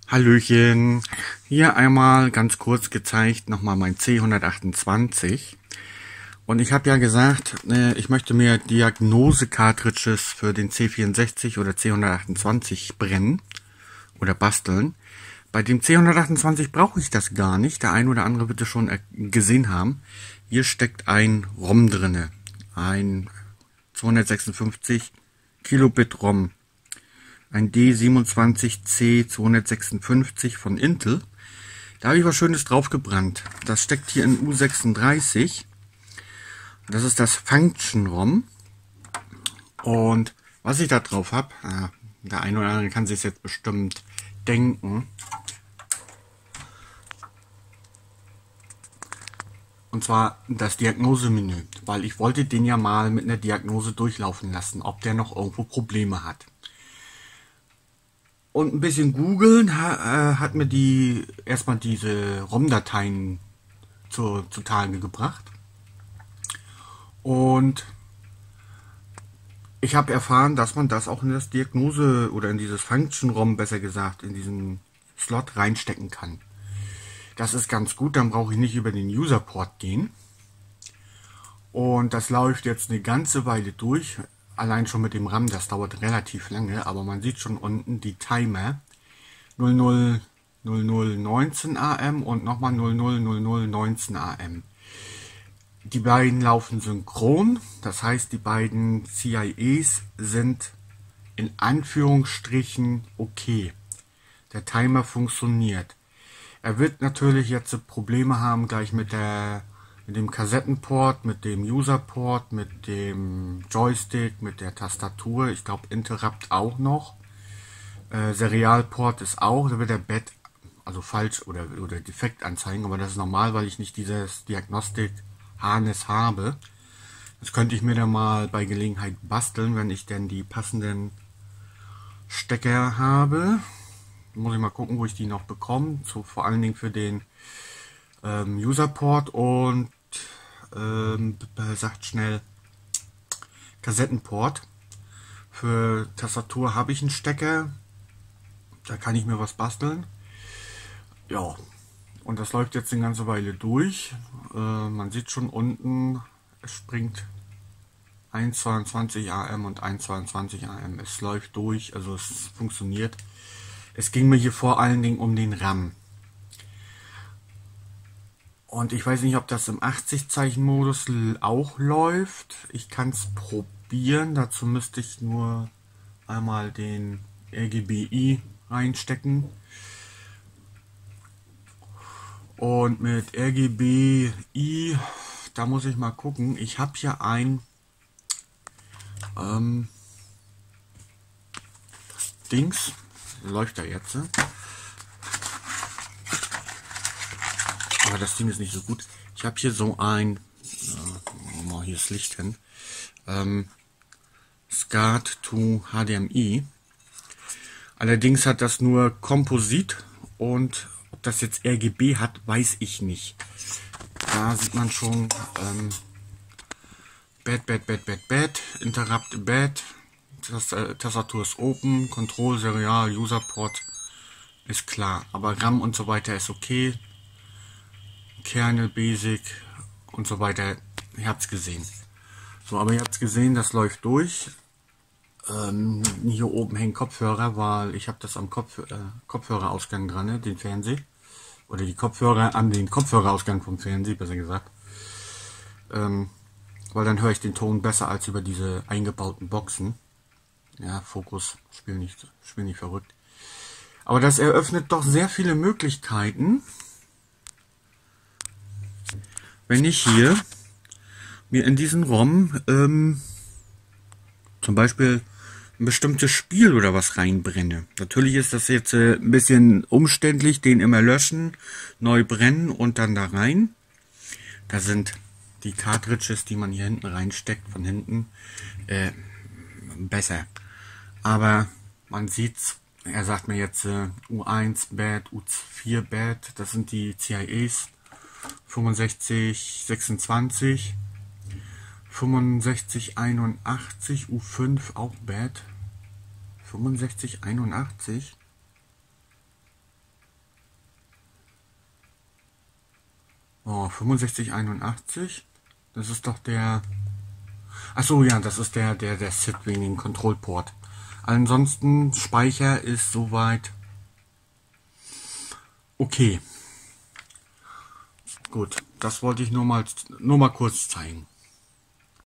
Hallöchen, hier einmal ganz kurz gezeigt nochmal mein C128 und ich habe ja gesagt, ich möchte mir Diagnose-Cartridges für den C64 oder C128 brennen oder basteln. Bei dem C128 brauche ich das gar nicht, der ein oder andere wird es schon gesehen haben. Hier steckt ein ROM drinne, ein 256 Kilobit ROM. Ein D27C256 von Intel. Da habe ich was Schönes drauf gebrannt. Das steckt hier in U36. Das ist das Function ROM. Und was ich da drauf habe, der eine oder andere kann sich jetzt bestimmt denken. Und zwar das Diagnosemenü, weil ich wollte den ja mal mit einer Diagnose durchlaufen lassen, ob der noch irgendwo Probleme hat. Und ein bisschen googeln hat mir erstmal diese ROM-Dateien zutage gebracht. Und ich habe erfahren, dass man das auch in das Diagnose oder in dieses Function-ROM, besser gesagt, in diesen Slot reinstecken kann. Das ist ganz gut, dann brauche ich nicht über den User-Port gehen. Und das läuft jetzt eine ganze Weile durch. Allein schon mit dem RAM, das dauert relativ lange, aber man sieht schon unten die Timer 000019 AM und nochmal 000019 AM. Die beiden laufen synchron, das heißt die beiden CIEs sind in Anführungsstrichen okay. Der Timer funktioniert. Er wird natürlich jetzt Probleme haben gleich mit dem Kassettenport, mit dem Userport, mit dem Joystick, mit der Tastatur. Ich glaube Interrupt auch noch. Serialport ist auch, da wird der Bed also falsch oder defekt anzeigen, aber das ist normal, weil ich nicht dieses Diagnostik-Harness habe. Das könnte ich mir dann mal bei Gelegenheit basteln, wenn ich denn die passenden Stecker habe. Muss ich mal gucken, wo ich die noch bekomme, vor allen Dingen für den Userport und sagt schnell Kassettenport. Für Tastatur habe ich einen Stecker, da kann ich mir was basteln. Ja, und das läuft jetzt eine ganze Weile durch. Man sieht schon unten, es springt 1,22 AM und 1,22 AM. Es läuft durch, also es funktioniert. Es ging mir hier vor allen Dingen um den RAM. Und ich weiß nicht, ob das im 80-Zeichen-Modus auch läuft. Ich kann es probieren. Dazu müsste ich nur einmal den RGBI reinstecken. Und mit RGBI, da muss ich mal gucken. Ich habe hier ein Dings. Läuft da jetzt. Aber das Ding ist nicht so gut. Ich habe hier so ein, mal hier das Licht hin, SCART to HDMI. Allerdings hat das nur Komposit und ob das jetzt RGB hat, weiß ich nicht. Da sieht man schon Bad, Interrupt Bad, Tastatur ist open, Control, Serial, Userport ist klar, aber RAM und so weiter ist okay. Kernel, Basic und so weiter. Ihr habt es gesehen. So, aber ihr habt es gesehen, das läuft durch. Hier oben hängen Kopfhörer, weil ich habe das am Kopfhörerausgang dran, den Fernseher. Oder die Kopfhörer an den Kopfhörerausgang vom Fernseher, besser gesagt. Weil dann höre ich den Ton besser als über diese eingebauten Boxen. Ja, Fokus, spiel nicht verrückt. Aber das eröffnet doch sehr viele Möglichkeiten. Wenn ich hier mir in diesen ROM zum Beispiel ein bestimmtes Spiel oder was reinbrenne. Natürlich ist das jetzt ein bisschen umständlich, den immer löschen, neu brennen und dann da rein. Da sind die Cartridges, die man hier hinten reinsteckt, von hinten besser. Aber man sieht's, er sagt mir jetzt U1 Bad, U4 Bad, das sind die CIEs. 65, 26, 65, 81, U5 auch bad. 65, 81. Oh, 6581. Das ist doch der... Achso, ja, das ist der SID wegen dem Kontrollport. Ansonsten, Speicher ist soweit okay. Gut, das wollte ich nur mal kurz zeigen.